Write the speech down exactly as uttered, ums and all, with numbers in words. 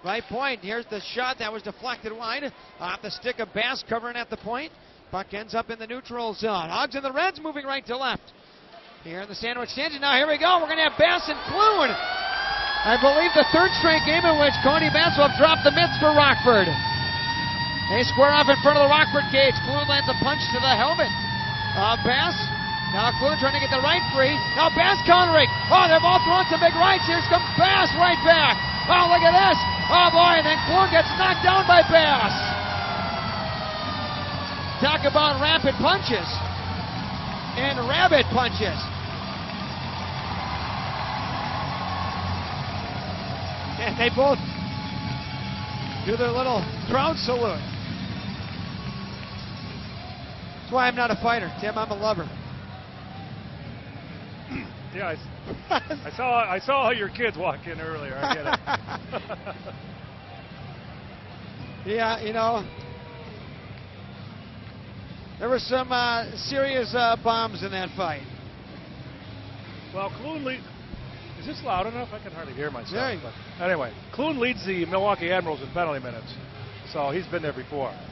right point. Here's the shot that was deflected wide off the stick of Bass, covering at the point. Puck ends up in the neutral zone. Hogs and the Reds moving right to left. Here in the sandwich stand. Now here we go. We're going to have Bass and Clune. I believe the third straight game in which Cody Bass will have dropped the mitts for Rockford. They square off in front of the Rockford cage. Clune lands a punch to the helmet of Bass. Now Clune trying to get the right free. Now Bass countering. Oh, they're both throwing some big rights. Here comes Bass right back. Oh, look at this. Oh, boy, and then Clune gets knocked down by Bass. Talk about rapid punches and rabbit punches. And they both do their little crowd salute. That's why I'm not a fighter, Tim. I'm a lover. Yeah, I, I saw I saw your kids walk in earlier. I get it. Yeah, you know, there were some uh, serious uh, bombs in that fight. Well, Clune leads. Is this loud enough? I can hardly hear myself. Yeah. But anyway, Clune leads the Milwaukee Admirals in penalty minutes, so he's been there before.